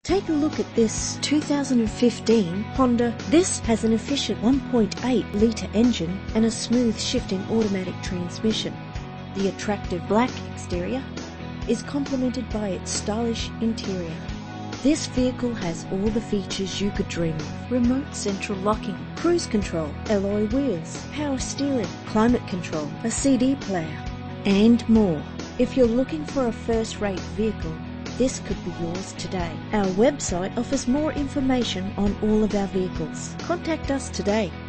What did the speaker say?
Take a look at this 2015 Honda. This has an efficient 1.8-litre engine and a smooth shifting automatic transmission. The attractive black exterior is complemented by its stylish interior. This vehicle has all the features you could dream of: remote central locking, cruise control, alloy wheels, power steering, climate control, a CD player, and more. If you're looking for a first-rate vehicle, this could be yours today. Our website offers more information on all of our vehicles. Contact us today.